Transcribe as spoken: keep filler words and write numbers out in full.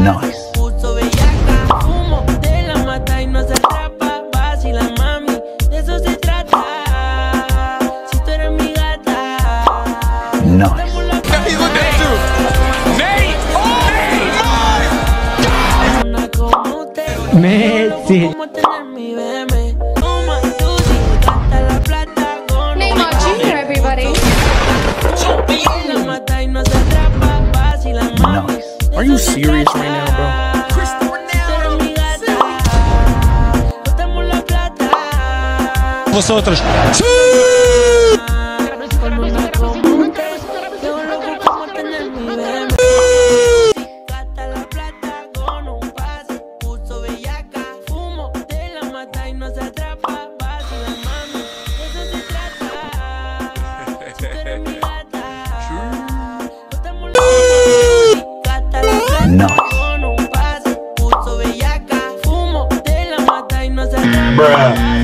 Nice. Puso bellaca, fumo, te la mata y no se atrapa. Vacila, mami, de eso se trata. Si tú eres mi gata. Nice. Messi. Neymar Junior, everybody. Nice. Are you serious right now, bro? Vosotros. Nice. Bruh.